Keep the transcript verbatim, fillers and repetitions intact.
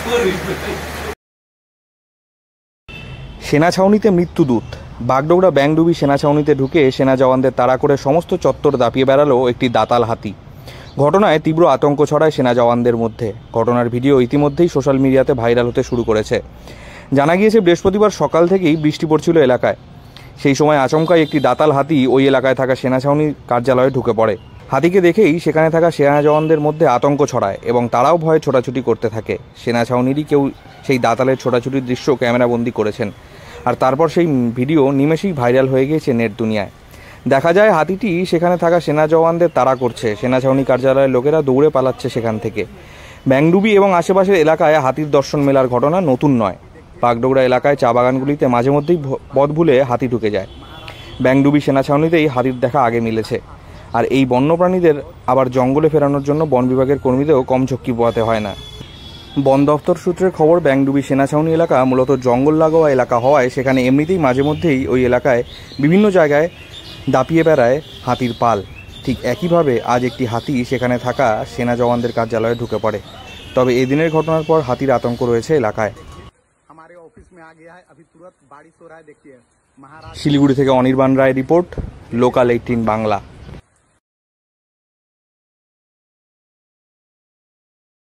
সেনা ছাউনিতে মৃত্যুদূত। বাগডোগরা ব্যাংডুবি সেনা ছাউনিতে ঢুকে সেনা জওয়ানদের তাড়া করে সমস্ত চত্বর দাপিয়ে বেড়ালো একটি দাতাল হাতি। ঘটনায় তীব্র আতঙ্ক ছড়ায় সেনা জওয়ানদের মধ্যে। ঘটনার ভিডিও ইতিমধ্যেই সোশ্যাল মিডিয়াতে ভাইরাল হতে শুরু করেছে। জানা গিয়েছে বৃহস্পতিবার সকাল থেকেই বৃষ্টি পড়ছিল এলাকায়। সেই সময় আচমকাই একটি দাতাল হাতি ওই এলাকায় থাকা সেনা ছাউনির কার্যালয়ে ঢুকে পড়ে। হাতিকে দেখেই সেখানে থাকা সেনা জওয়ানদের মধ্যে আতঙ্ক ছড়ায় এবং তারাও ভয়ে ছোটাছুটি করতে থাকে। সেনা ছাউনিরই কেউ সেই দাতালের ছোটাছুটির দৃশ্য ক্যামেরাবন্দি করেছেন, আর তারপর সেই ভিডিও নিমেষেই ভাইরাল হয়ে গিয়েছে নেট দুনিয়ায়। দেখা যায় হাতিটি সেখানে থাকা সেনা জওয়ানদের তাড়া করছে। সেনা ছাউনি কার্যালয়ের লোকেরা দৌড়ে পালাচ্ছে সেখান থেকে। ব্যাংডুবি এবং আশেপাশের এলাকায় হাতির দর্শন মেলার ঘটনা নতুন নয়। বাগডোগরা এলাকায় চা বাগানগুলিতে মাঝে মধ্যেই পথ ভুলে হাতি ঢুকে যায়। ব্যাংডুবি সেনা ছাউনিতেই হাতির দেখা আগে মিলেছে। আর এই বন্যপ্রাণীদের আবার জঙ্গলে ফেরানোর জন্য বন বিভাগের কর্মীদেরও কম ঝক্কি পোহাতে হয় না। বন দফতর সূত্রের খবর, ব্যাংডুবি সেনা ছাউনি এলাকা মূলত জঙ্গল লাগোয়া এলাকা হওয়ায় সেখানে এমনিতেই মাঝে মধ্যেই ওই এলাকায় বিভিন্ন জায়গায় দাপিয়ে বেড়ায় হাতির পাল। ঠিক একইভাবে আজ একটি হাতি সেখানে থাকা সেনা জওয়ানদের কার্যালয়ে ঢুকে পড়ে। তবে এই দিনের ঘটনার পর হাতির আতঙ্ক রয়েছে এলাকায়। শিলিগুড়ি থেকে Anirban Roy report, local eighteen Bangla.